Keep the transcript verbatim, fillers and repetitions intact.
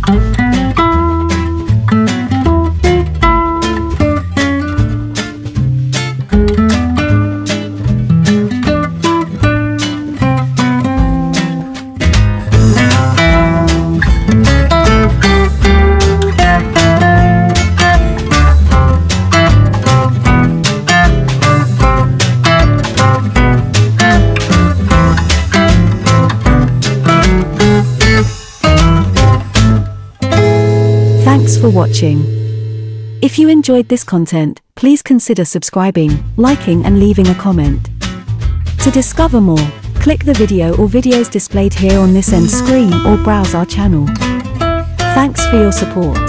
Thanks for watching. If you enjoyed this content, please consider subscribing, liking and leaving a comment. To discover more, click the video or videos displayed here on this end screen or browse our channel. Thanks for your support.